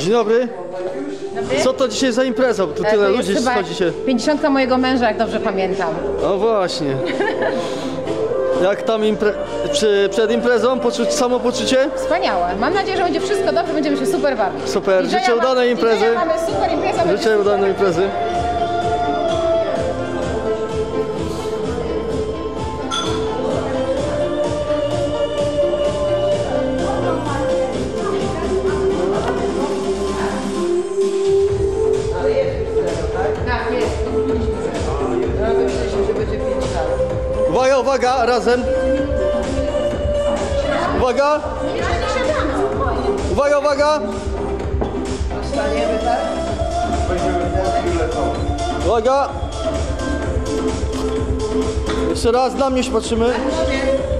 Dzień dobry. Co to dzisiaj za impreza? Bo tu tyle ludzi schodzicie. 50 mojego męża, jak dobrze pamiętam. No właśnie. Jak tam przed imprezą? Samopoczucie? Wspaniałe. Mam nadzieję, że będzie wszystko dobrze, będziemy się super bawić. Super. Życzę udanej imprezy. Mamy super imprezę. Życzę udanej imprezy. Uwaga, uwaga, razem. Uwaga. Uwaga, uwaga. Uwaga. Jeszcze raz, na mnie się patrzymy.